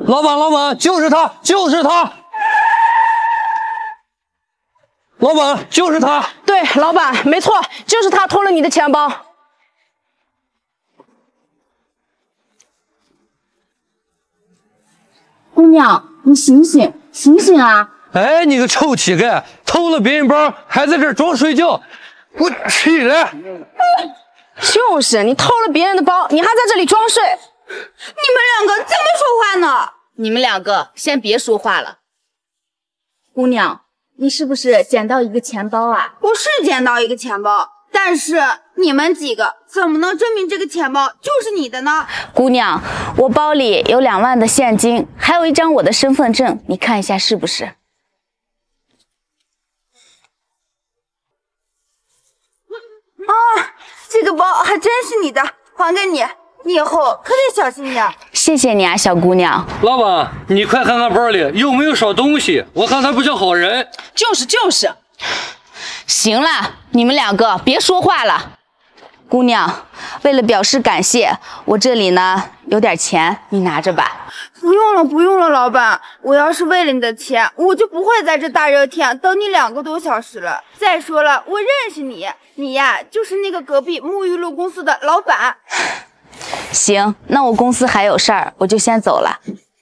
老板，就是他，就是他！老板，就是他！ 对，老板，没错，就是他偷了你的钱包。 姑娘，你醒醒，醒醒啊！ 哎，你个臭乞丐，偷了别人包还在这儿装睡觉，给我起来！ 就是你偷了别人的包，你还在这里装睡。 你们两个怎么说话呢？ 你们两个先别说话了。姑娘，你是不是捡到一个钱包啊？ 我是捡到一个钱包，但是你们几个怎么能证明这个钱包就是你的呢？ 姑娘，我包里有2万的现金，还有一张我的身份证，你看一下是不是？ 这个包还真是你的，还给你，你以后可得小心点。 谢谢你啊，小姑娘。 老板，你快看看包里有没有少东西，我看他不像好人。 就是。 行了，你们两个别说话了。姑娘，为了表示感谢，我这里呢有点钱，你拿着吧。 不用了，老板，我要是为了你的钱，我就不会在这大热天等你2个多小时了。再说了，我认识你，你呀就是那个隔壁沐浴露公司的老板。 行，那我公司还有事儿，我就先走了。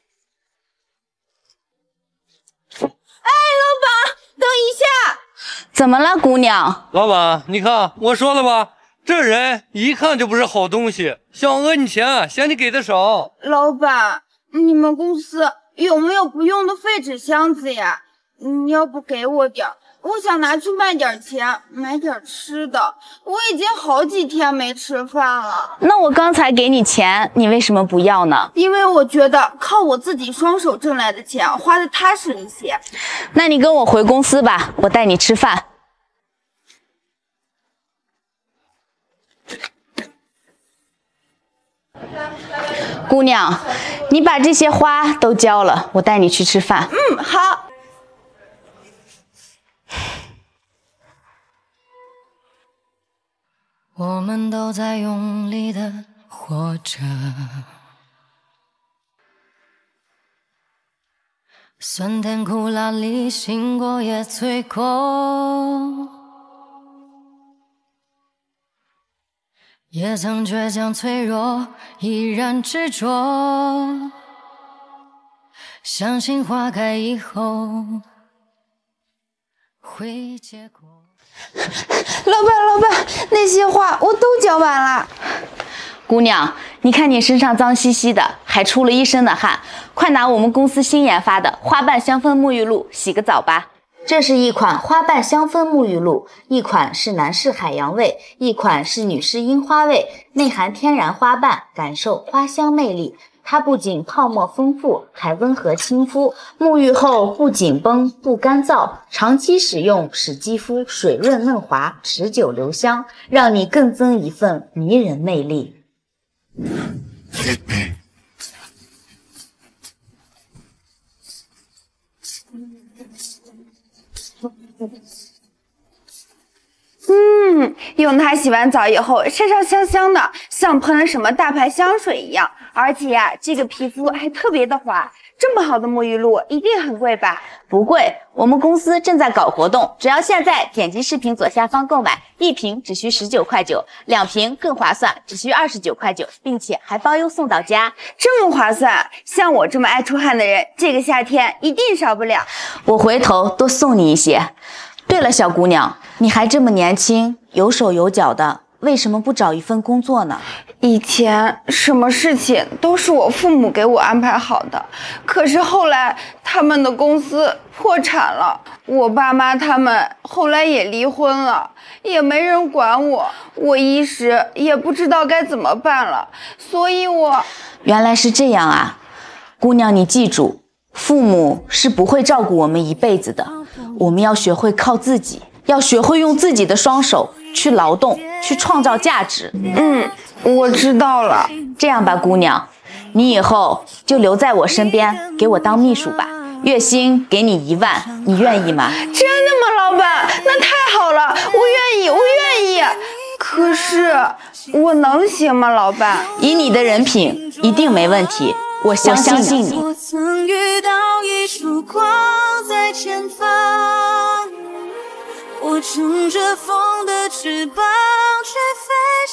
哎，老板，等一下！ 怎么了，姑娘？ 老板，你看我说了吧，这人一看就不是好东西，想讹你钱，嫌你给的少。 老板，你们公司有没有不用的废纸箱子呀？你要不给我点儿，我想拿去卖点钱，买点吃的。我已经好几天没吃饭了。 那我刚才给你钱，你为什么不要呢？ 因为我觉得靠我自己双手挣来的钱花的踏实一些。 那你跟我回公司吧，我带你吃饭。姑娘，你把这些花都交了，我带你去吃饭。 好。 我们都在用力的活着，酸甜苦辣里醒过也醉过，也曾倔强脆弱，依然执着，相信花开以后会结果。 老板，那些花我都交完了。 姑娘，你看你身上脏兮兮的，还出了一身的汗，快拿我们公司新研发的花瓣香氛沐浴露洗个澡吧。这是一款花瓣香氛沐浴露，一款是男士海洋味，一款是女士樱花味，内含天然花瓣，感受花香魅力。它不仅泡沫丰富，还温和亲肤，沐浴后不紧绷不干燥，长期使用使肌肤水润嫩滑，持久留香，让你更增一份迷人魅力。 用它洗完澡以后，身上香香的，像喷了什么大牌香水一样。而且呀，这个皮肤还特别的滑。这么好的沐浴露一定很贵吧？ 不贵，我们公司正在搞活动，只要现在点击视频左下方购买，1瓶只需19.9块，2瓶更划算，只需29.9块，并且还包邮送到家。 这么划算，像我这么爱出汗的人，这个夏天一定少不了。 我回头多送你一些。对了，小姑娘，你还这么年轻，有手有脚的，为什么不找一份工作呢？ 以前什么事情都是我父母给我安排好的，可是后来他们的公司破产了，我爸妈他们后来也离婚了，也没人管我，我一时也不知道该怎么办了，所以我…… 原来是这样啊，姑娘，你记住，父母是不会照顾我们一辈子的，我们要学会靠自己，要学会用自己的双手去劳动，去创造价值。 我知道了。 这样吧，姑娘，你以后就留在我身边，给我当秘书吧，月薪给你1万，你愿意吗？ 真的吗，老板？那太好了，我愿意，我愿意。可是我能行吗，老板？ 以你的人品，一定没问题。 我相信你。 我曾遇到一束光在前方，我乘着风的翅膀去飞翔。